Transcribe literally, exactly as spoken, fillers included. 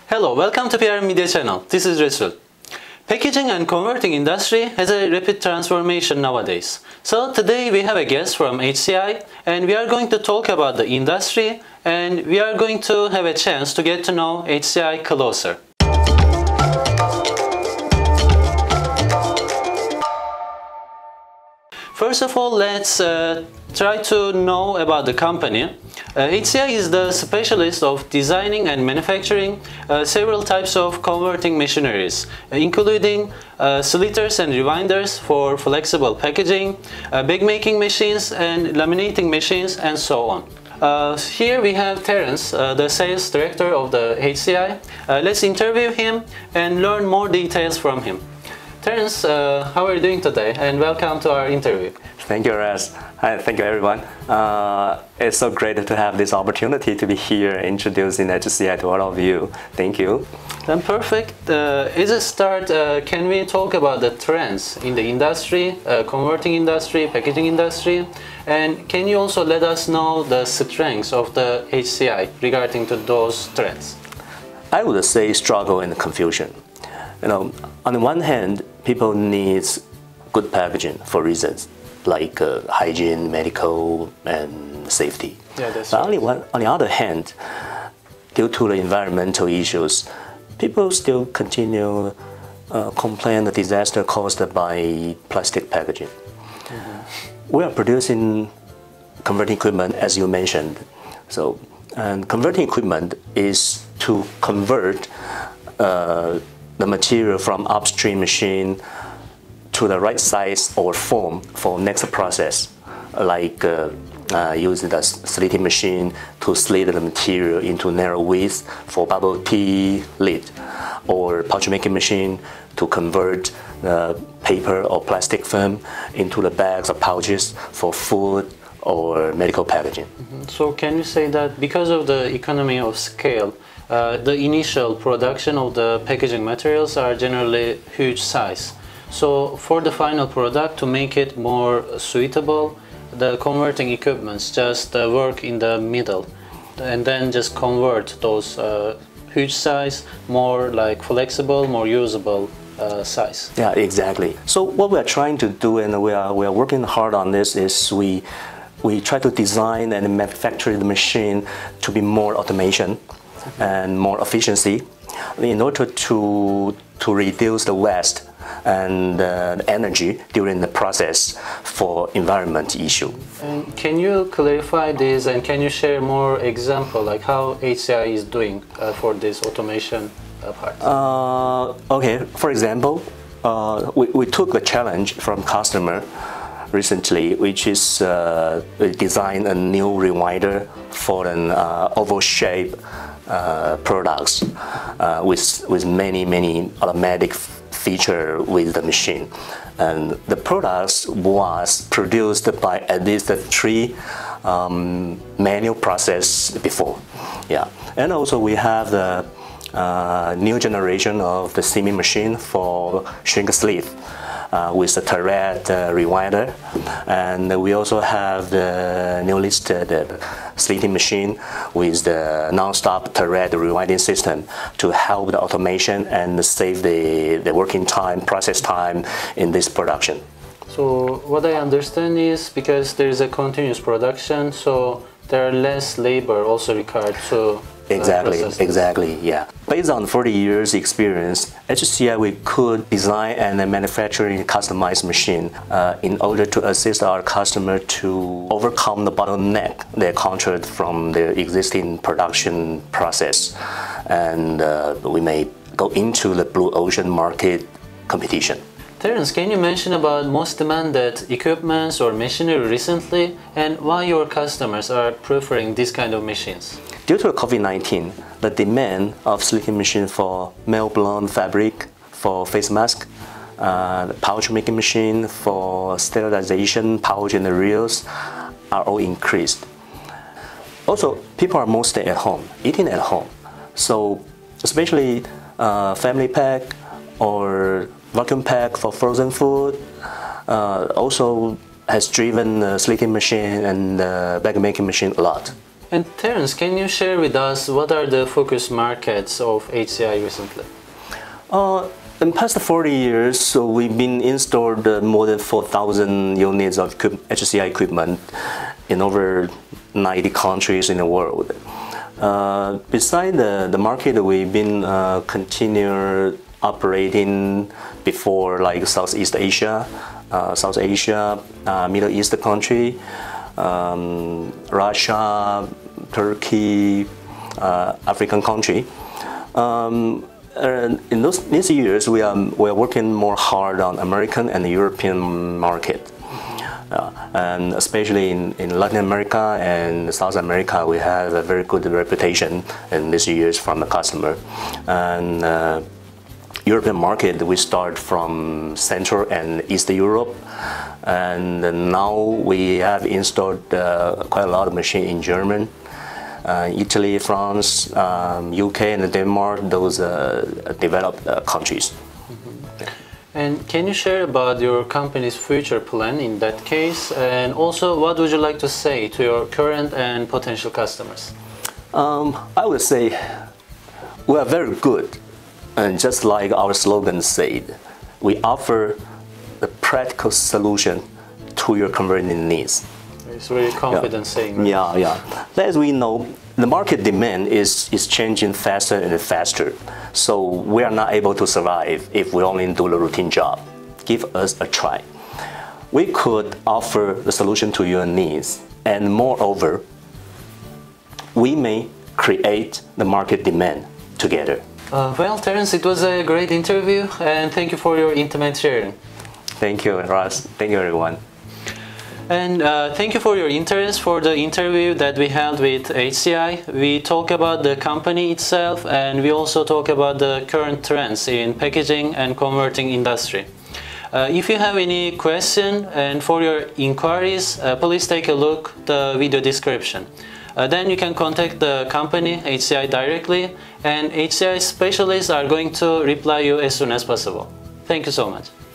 Hello, welcome to P R Media channel. This is Resul. Packaging and converting industry has a rapid transformation nowadays. So today we have a guest from H C I and we are going to talk about the industry and we are going to have a chance to get to know H C I closer. First of all, let's uh, try to know about the company. Uh, H C I is the specialist of designing and manufacturing uh, several types of converting machineries, uh, including uh, slitters and rewinders for flexible packaging, uh, bag making machines and laminating machines, and so on. Uh, here we have Terence, uh, the Sales Director of the H C I. Uh, let's interview him and learn more details from him. Terence, uh, how are you doing today? And welcome to our interview. Thank you, Raz. Hi, thank you, everyone. Uh, it's so great to have this opportunity to be here introducing H C I to all of you. Thank you. Then perfect. Uh, as a start, uh, can we talk about the trends in the industry, uh, converting industry, packaging industry? And can you also let us know the strengths of the H C I regarding to those trends? I would say struggle and confusion. You know, on the one hand, people need good packaging for reasons like uh, hygiene, medical, and safety. Yeah, that's but right. only one, on the other hand, due to the environmental issues, people still continue uh, complain the disaster caused by plastic packaging. Mm-hmm. We are producing converting equipment, as you mentioned. So, and converting equipment is to convert uh, the material from upstream machine to the right size or form for next process, like uh, uh, using the slitting machine to slit the material into narrow width for bubble tea lid, or pouch making machine to convert the paper or plastic film into the bags or pouches for food or medical packaging. Mm-hmm. So can you say that because of the economy of scale, Uh, the initial production of the packaging materials are generally huge size. So for the final product, to make it more suitable, the converting equipments just uh, work in the middle and then just convert those uh, huge size more like flexible, more usable uh, size. Yeah, exactly. So what we are trying to do, and we are, we are working hard on this, is we, we try to design and manufacture the machine to be more automation and more efficiency in order to to reduce the waste and uh, the energy during the process for environment issue. And can you clarify this and can you share more example like how H C I is doing uh, for this automation uh, part? Uh, okay, for example, uh, we, we took a challenge from customer recently, which is uh, we designed a new rewinder for an uh, oval shape Uh, products uh, with with many many automatic feature with the machine, and the products was produced by at least three um, manual process before. Yeah, and also we have the uh, new generation of the seaming machine for shrink sleeve. Uh, with the Terence uh, rewinder, and we also have the new listed uh, slitting machine with the non-stop Terence rewinding system to help the automation and save the, the working time, process time in this production. So what I understand is because there is a continuous production, so there are less labor also required to Exactly, exactly, yeah. Based on forty years experience, H C I we could design and manufacture a customized machine uh, in order to assist our customer to overcome the bottleneck they encountered from their existing production process. And uh, we may go into the blue ocean market competition. Terence, can you mention about most demanded equipments or machinery recently and why your customers are preferring this kind of machines? Due to COVID nineteen, the demand of slitting machine for male blown fabric, for face mask, uh, the pouch making machine for sterilization, pouch and the reels are all increased. Also, people are mostly at home, eating at home. So, especially uh, family pack or vacuum pack for frozen food uh, also has driven the slitting machine and the bag making machine a lot. And Terence, can you share with us what are the focus markets of H C I recently? Uh, in the past forty years, so we've been installed uh, more than four thousand units of H C I equipment in over ninety countries in the world. Uh, beside the, the market, we've been uh, continue operating before, like Southeast Asia, uh, South Asia, uh, Middle East country, um, Russia, Turkey, uh, African country. Um, and in those these years, we are we are working more hard on American and European market. Uh, and especially in, in Latin America and South America, we have a very good reputation in these years from the customer. And uh, European market, we start from Central and East Europe, and now we have installed uh, quite a lot of machines in Germany, uh, Italy, France, um, U K, and Denmark, those uh, developed uh, countries. And can you share about your company's future plan in that case? And also, what would you like to say to your current and potential customers? Um, I would say we are very good. And just like our slogan said, we offer a practical solution to your converting needs. It's really confident yeah. saying that. Yeah, yeah. As we know, the market demand is, is changing faster and faster. So we are not able to survive if we only do the routine job. Give us a try. We could offer the solution to your needs. And moreover, we may create the market demand together. Uh, well, Terence, it was a great interview, and thank you for your intimate sharing. Thank you, Ross. Thank you, everyone. And uh, thank you for your interest for the interview that we held with H C I. We talk about the company itself, and we also talk about the current trends in packaging and converting industry. Uh, if you have any question and for your inquiries, uh, please take a look at the video description. Uh, then you can contact the company H C I directly, and H C I specialists are going to reply you as soon as possible. Thank you so much.